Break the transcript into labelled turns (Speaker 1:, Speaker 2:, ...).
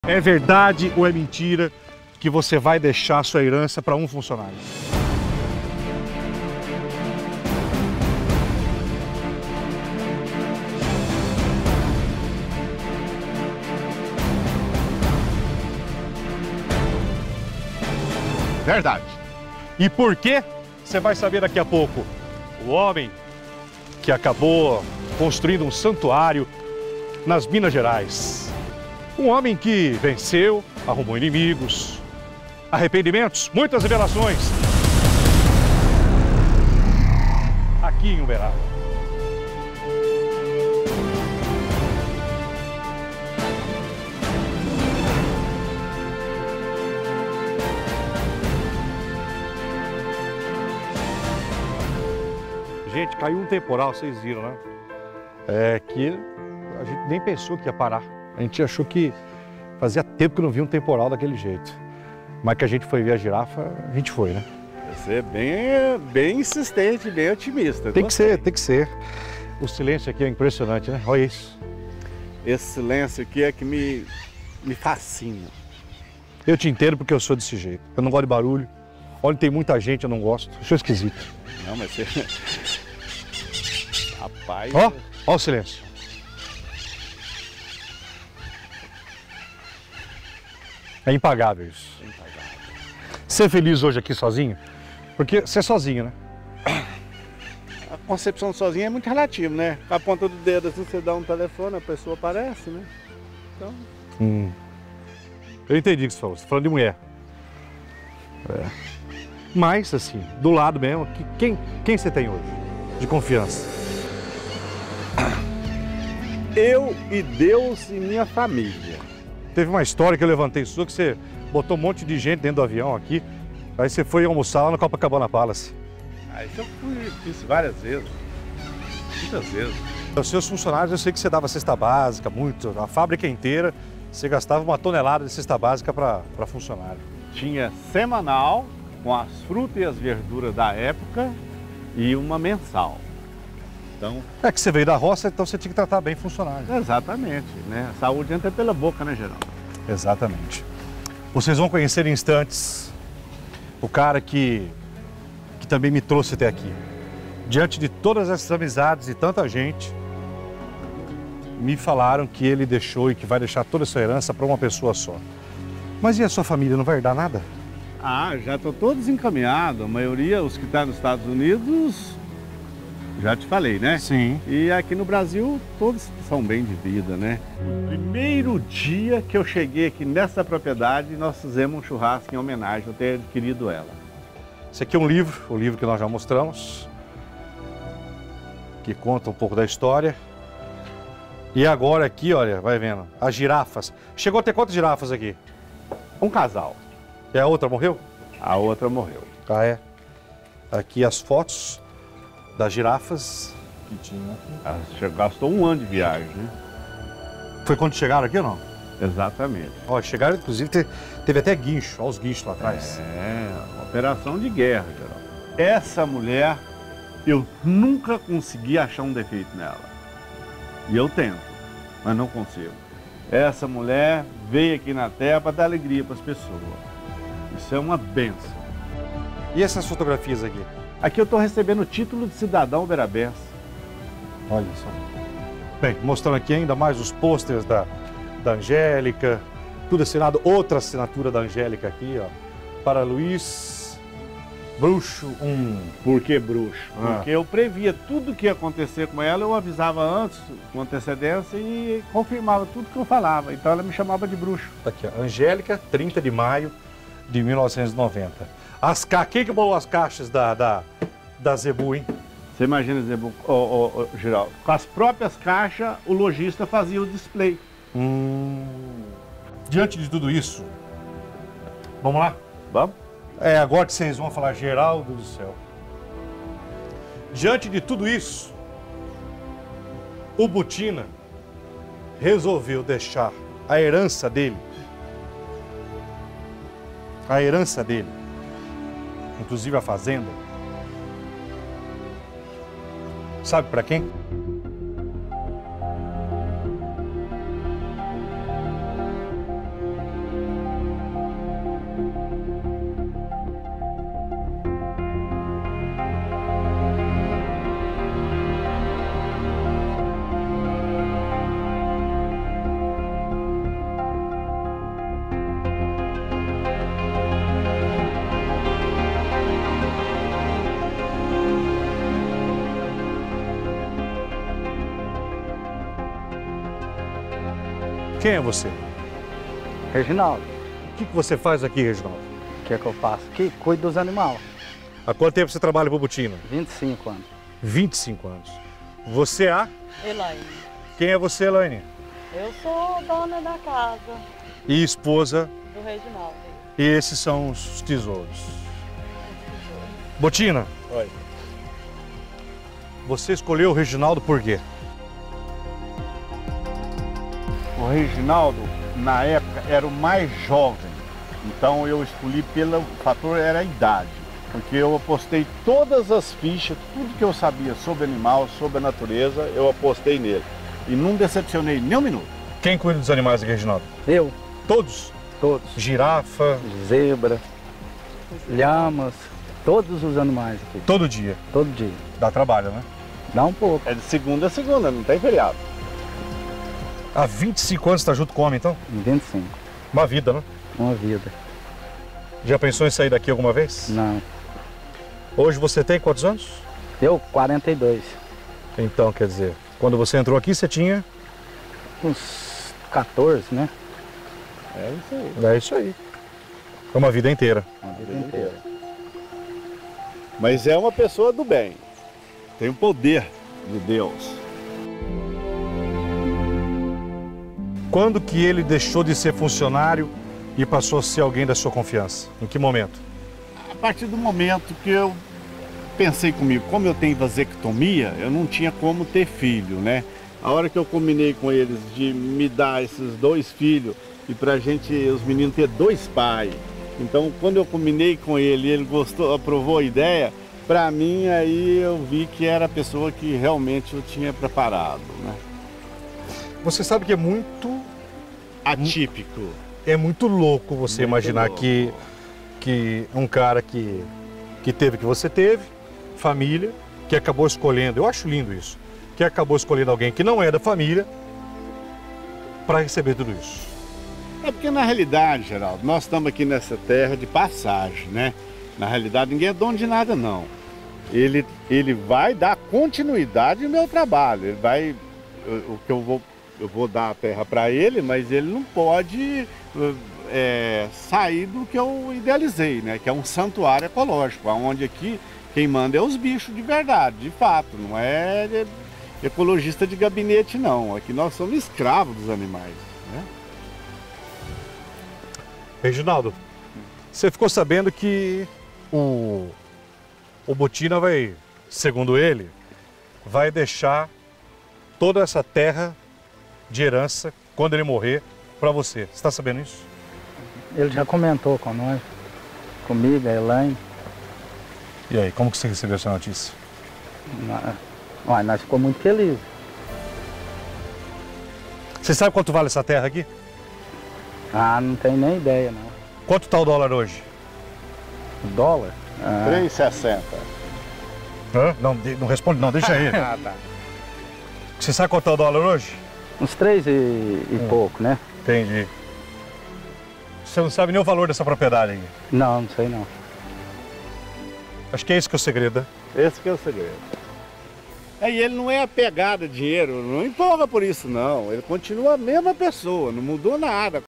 Speaker 1: É verdade ou é mentira que você vai deixar sua herança para um funcionário? Verdade. E por quê? Você vai saber daqui a pouco. O homem que acabou construindo um santuário nas Minas Gerais. Um homem que venceu, arrumou inimigos, arrependimentos, muitas revelações. Aqui em Uberaba. Gente, caiu um temporal, vocês viram, né? É que a gente nem pensou que ia parar. A gente achou que fazia tempo que não via um temporal daquele jeito. Mas que a gente foi ver a girafa, a gente foi, né?
Speaker 2: Você é bem insistente, bem otimista.
Speaker 1: Tem que ser, tem que ser. O silêncio aqui é impressionante, né? Olha isso.
Speaker 2: Esse silêncio aqui é que me fascina.
Speaker 1: Eu te entendo porque eu sou desse jeito. Eu não gosto de barulho. Onde tem muita gente, eu não gosto. Eu sou esquisito.
Speaker 2: Não, mas você... Rapaz...
Speaker 1: Ó o silêncio. É impagável isso.
Speaker 2: É impagável.
Speaker 1: Ser feliz hoje aqui sozinho? Porque você é sozinho, né?
Speaker 2: A concepção sozinha é muito relativo, né? Com a ponta do dedo assim, você dá um telefone, a pessoa aparece, né? Então...
Speaker 1: Eu entendi o que você falou. Você tá falando de mulher. É. Mas, assim, do lado mesmo, quem você tem hoje? De confiança?
Speaker 2: Eu e Deus e minha família.
Speaker 1: Teve uma história que eu levantei sua, que você botou um monte de gente dentro do avião aqui. Aí você foi almoçar lá no Copacabana Palace.
Speaker 2: Ah, isso eu fiz várias vezes. Muitas vezes.
Speaker 1: Os seus funcionários, eu sei que você dava cesta básica, muito. A fábrica inteira, você gastava 1 tonelada de cesta básica para funcionário.
Speaker 2: Tinha semanal, com as frutas e as verduras da época, e uma mensal. Então...
Speaker 1: É que você veio da roça, então você tinha que tratar bem funcionário.
Speaker 2: Exatamente, né? A saúde entra pela boca, né, Geraldo?
Speaker 1: Exatamente. Vocês vão conhecer em instantes o cara que também me trouxe até aqui. Diante de todas essas amizades e tanta gente, me falaram que ele deixou e que vai deixar toda essa herança para uma pessoa só. Mas e a sua família, não vai herdar nada?
Speaker 2: Ah, já estou todos encaminhados. A maioria, os que estão nos Estados Unidos, já te falei, né?
Speaker 1: Sim.
Speaker 2: E aqui no Brasil, todos são bem de vida, né? No primeiro dia que eu cheguei aqui nessa propriedade, nós fizemos um churrasco em homenagem a ter adquirido ela.
Speaker 1: Esse aqui é um livro, o livro que nós já mostramos, que conta um pouco da história. E agora aqui, olha, vai vendo, as girafas. Chegou a ter quantas girafas aqui?
Speaker 2: Um casal.
Speaker 1: E a outra morreu?
Speaker 2: A outra morreu.
Speaker 1: Ah, é. Aqui as fotos das girafas que tinha aqui.
Speaker 2: Ela gastou 1 ano de viagem, né?
Speaker 1: Foi quando chegaram aqui ou não?
Speaker 2: Exatamente.
Speaker 1: Ó, chegaram, inclusive, teve até guincho, olha os guinchos lá atrás.
Speaker 2: É, operação de guerra, Geraldo. Essa mulher, eu nunca consegui achar um defeito nela. E eu tento, mas não consigo. Essa mulher veio aqui na Terra para dar alegria para as pessoas. Isso é uma bênção.
Speaker 1: E essas fotografias aqui?
Speaker 2: Aqui eu estou recebendo o título de cidadão uberabense.
Speaker 1: Olha só. Bem, mostrando aqui ainda mais os pôsteres da Angélica, tudo assinado, outra assinatura da Angélica aqui, ó. Para Luiz Bruxo.
Speaker 2: Por que Bruxo? Porque eu previa tudo que ia acontecer com ela, eu avisava antes, com antecedência, e confirmava tudo que eu falava. Então ela me chamava de Bruxo.
Speaker 1: Tá aqui, ó. Angélica, 30 de maio de 1990. Quem que bolou as caixas da Zebu, hein?
Speaker 2: Você imagina, Zebu, Geraldo, com as próprias caixas, o lojista fazia o display.
Speaker 1: Diante de tudo isso, vamos lá?
Speaker 2: Vamos?
Speaker 1: É agora que vocês vão falar, Geraldo do céu. Diante de tudo isso, o Butina resolveu deixar a herança dele, inclusive a fazenda, sabe para quem? Quem é você?
Speaker 3: Reginaldo,
Speaker 1: O que você faz aqui, Reginaldo?
Speaker 3: o que é que eu faço aqui? Cuido dos animais.
Speaker 1: Há quanto tempo você trabalha para o Botina?
Speaker 3: 25 anos.
Speaker 1: 25 anos. Você é?
Speaker 4: Elaine,
Speaker 1: Quem é você, Elaine?
Speaker 4: eu sou dona da casa
Speaker 1: E esposa,
Speaker 4: do Reginaldo.
Speaker 1: e esses são os tesouros. Botina,
Speaker 2: Oi.
Speaker 1: você escolheu o Reginaldo por quê?
Speaker 2: O Reginaldo, na época, era o mais jovem. Então eu escolhi pelo fator era a idade. Porque eu apostei todas as fichas, tudo que eu sabia sobre animal, sobre a natureza, eu apostei nele. E não decepcionei nem um minuto.
Speaker 1: Quem cuida dos animais aqui, Reginaldo?
Speaker 3: Eu,
Speaker 1: Todos?
Speaker 3: todos.
Speaker 1: Girafa,
Speaker 3: Zebra, lhamas, todos os animais aqui,
Speaker 1: todo dia.
Speaker 3: todo dia.
Speaker 1: Dá trabalho, né?
Speaker 3: Dá um pouco.
Speaker 2: É de segunda a segunda, não tem feriado.
Speaker 1: Há 25 anos você está junto com o homem, então?
Speaker 3: 25,
Speaker 1: Uma vida, né?
Speaker 3: uma vida.
Speaker 1: Já pensou em sair daqui alguma vez?
Speaker 3: Não.
Speaker 1: Hoje você tem quantos anos?
Speaker 3: Eu, 42.
Speaker 1: Então, quer dizer, quando você entrou aqui, você tinha...
Speaker 3: Uns 14, né?
Speaker 2: É isso aí.
Speaker 1: É isso aí. É uma vida inteira.
Speaker 3: Uma vida inteira.
Speaker 2: Mas é uma pessoa do bem. Tem o poder de Deus.
Speaker 1: Quando que ele deixou de ser funcionário e passou a ser alguém da sua confiança? Em que momento?
Speaker 2: A partir do momento que eu pensei comigo, como eu tenho vasectomia, eu não tinha como ter filho, né? A hora que eu combinei com eles de me dar esses 2 filhos e pra gente, os meninos, ter 2 pais. Então, quando eu combinei com ele, ele gostou, aprovou a ideia, pra mim, aí eu vi que era a pessoa que realmente eu tinha preparado, né?
Speaker 1: Você sabe que é muito
Speaker 2: Atípico.
Speaker 1: louco você
Speaker 2: Muito
Speaker 1: imaginar
Speaker 2: louco.
Speaker 1: que um cara que teve o que você teve, família, que acabou escolhendo, eu acho lindo isso, que acabou escolhendo alguém que não é da família para receber tudo isso.
Speaker 2: É porque na realidade, Geraldo, nós estamos aqui nessa terra de passagem, né? Na realidade, ninguém é dono de nada, não. Ele vai dar continuidade no meu trabalho. Ele vai, o que eu vou dar a terra para ele, mas ele não pode sair do que eu idealizei, né? Que é um santuário ecológico, onde aqui quem manda é os bichos de verdade, de fato. Não é ecologista de gabinete, não. Aqui nós somos escravos dos animais, né?
Speaker 1: Reginaldo, você ficou sabendo que o Botina vai, segundo ele, vai deixar toda essa terra de herança, quando ele morrer, para você. Você está sabendo isso?
Speaker 3: Ele já comentou com nós, comigo, a Elaine.
Speaker 1: E aí, como que você recebeu essa notícia?
Speaker 3: Nós ficamos muito felizes.
Speaker 1: Você sabe quanto vale essa terra aqui?
Speaker 3: Ah, não tem nem ideia, não.
Speaker 1: Quanto está o dólar hoje?
Speaker 3: O dólar? Ah,
Speaker 2: 3,60.
Speaker 1: Hã? Não, não responde não, deixa ele.
Speaker 3: tá.
Speaker 1: Você sabe quanto está o dólar hoje?
Speaker 3: Uns 3 e pouco, né?
Speaker 1: Entendi. Você não sabe nem o valor dessa propriedade aqui.
Speaker 3: Não, não sei não.
Speaker 1: Acho que é esse que é o segredo, né?
Speaker 2: Esse que é o segredo. E ele não é apegado a dinheiro, não empolga por isso não. Ele continua a mesma pessoa, não mudou nada.